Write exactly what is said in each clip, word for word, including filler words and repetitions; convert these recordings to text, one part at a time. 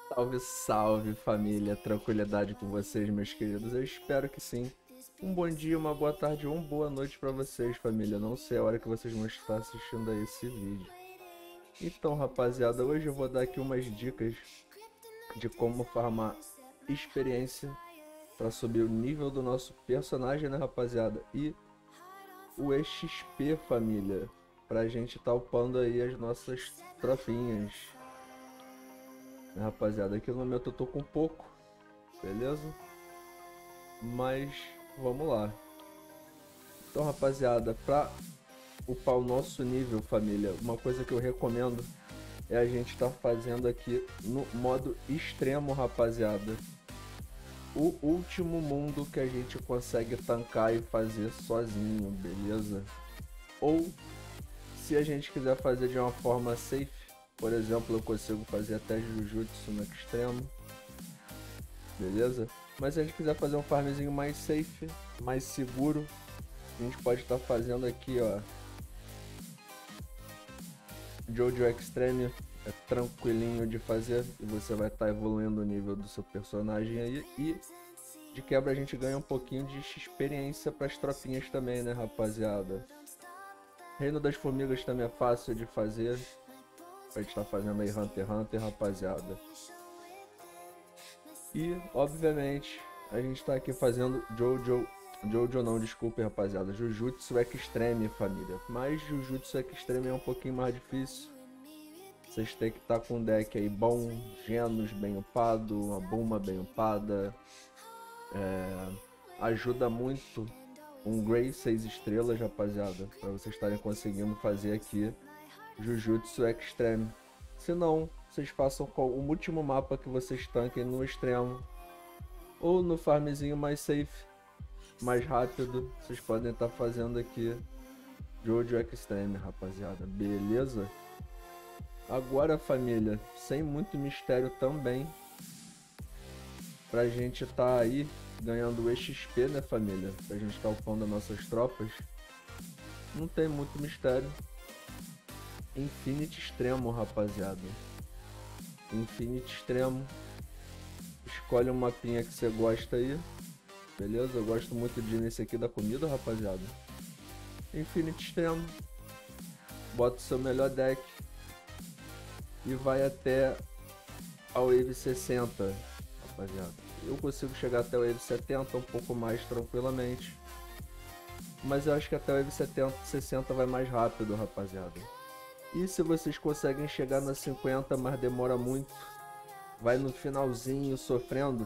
Salve, salve família, tranquilidade com vocês, meus queridos. Eu espero que sim. Um bom dia, uma boa tarde ou uma boa noite pra vocês, família. Não sei a hora que vocês vão estar assistindo a esse vídeo. Então, rapaziada, hoje eu vou dar aqui umas dicas de como farmar experiência para subir o nível do nosso personagem, né, rapaziada? E o E X P, família, pra gente tá upando aí as nossas tropinhas. Rapaziada, aqui no momento eu tô com pouco, beleza? Mas vamos lá. Então, rapaziada, pra upar o nosso nível, família, uma coisa que eu recomendo é a gente estar tá fazendo aqui no modo extremo, rapaziada. O último mundo que a gente consegue tancar e fazer sozinho, beleza? Ou se a gente quiser fazer de uma forma safe, por exemplo, eu consigo fazer até Jujutsu no extremo, beleza? Mas se a gente quiser fazer um farmzinho mais safe, mais seguro, a gente pode estar tá fazendo aqui, ó, Jojo Extreme. É tranquilinho de fazer e você vai estar tá evoluindo o nível do seu personagem aí. E de quebra a gente ganha um pouquinho de experiência para as tropinhas também, né, rapaziada? Reino das Formigas também é fácil de fazer. A gente tá fazendo aí Hunter x Hunter, rapaziada. E, obviamente, a gente tá aqui fazendo Jojo... Jojo não, desculpe, rapaziada. Jujutsu Extreme, família. Mas Jujutsu Extreme é um pouquinho mais difícil. Vocês têm que estar tá com um deck aí bom, Genos bem upado, uma Bulma bem upada. É... Ajuda muito um Grey seis estrelas, rapaziada, para vocês estarem conseguindo fazer aqui Jujutsu Extreme. Se não, vocês façam com o último mapa que vocês tanquem no extremo, ou no farmzinho mais safe, mais rápido, vocês podem estar tá fazendo aqui Jojo Extreme, rapaziada, beleza? Agora, família, sem muito mistério também, pra gente tá aí ganhando o E X P, né, família? Pra gente tá upando as nossas tropas. Não tem muito mistério. Infinity Extremo, rapaziada. Infinity Extremo. Escolhe um mapinha que você gosta aí. Beleza? Eu gosto muito de ir nesse aqui da comida, rapaziada. Infinity Extremo. Bota o seu melhor deck. E vai até a Wave sessenta, rapaziada. Eu consigo chegar até a Wave setenta um pouco mais tranquilamente. Mas eu acho que até a Wave setenta, sessenta vai mais rápido, rapaziada. E se vocês conseguem chegar na cinquenta, mas demora muito, vai no finalzinho sofrendo,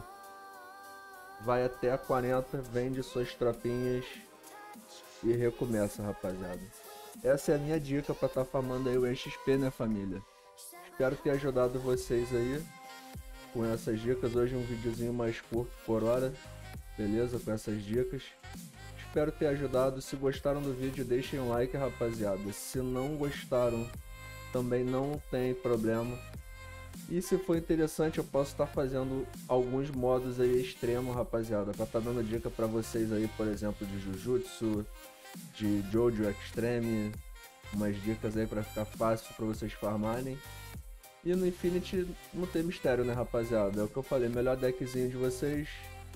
vai até a quarenta, vende suas tropinhas e recomeça, rapaziada. Essa é a minha dica para estar tá farmando aí o E X P, né, família? Espero ter ajudado vocês aí com essas dicas. Hoje um videozinho mais curto por hora, beleza? Com essas dicas. Espero ter ajudado. Se gostaram do vídeo, deixem um like, rapaziada. Se não gostaram, também não tem problema. E se for interessante, eu posso estar fazendo alguns modos aí extremos, rapaziada, para estar dando dica para vocês aí, por exemplo, de Jujutsu, de Jojo Extreme, umas dicas aí para ficar fácil para vocês farmarem. E no Infinity não tem mistério, né, rapaziada? É o que eu falei, melhor deckzinho de vocês.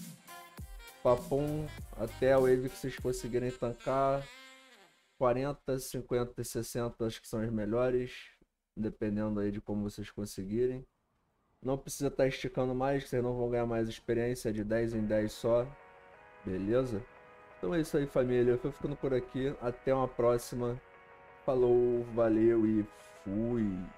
Papum até a wave que vocês conseguirem tancar. quarenta, cinquenta e sessenta acho que são as melhores, dependendo aí de como vocês conseguirem. Não precisa estar esticando mais, que vocês não vão ganhar mais experiência, de dez em dez só. Beleza? Então é isso aí, família. Eu vou ficando por aqui. Até uma próxima. Falou, valeu e fui.